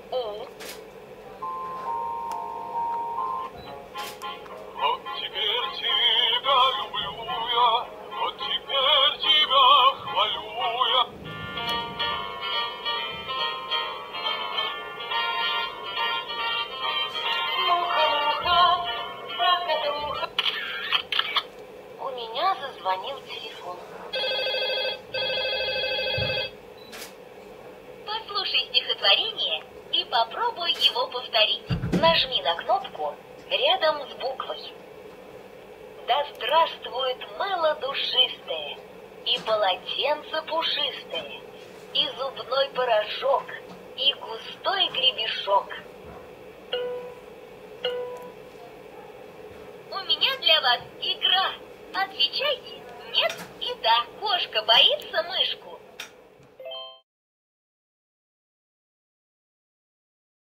У. Вот теперь тебя люблю я, вот теперь тебя хвалю я. Муха-муха, прокатуха. У меня зазвонил телефон. Послушай стихотворение и попробуй его повторить. Нажми на кнопку рядом с буквой. Да здравствует мыло душистое, и полотенце пушистое, и зубной порошок, и густой гребешок. У меня для вас игра. Отвечайте «нет» и «да». Кошка боится мышку.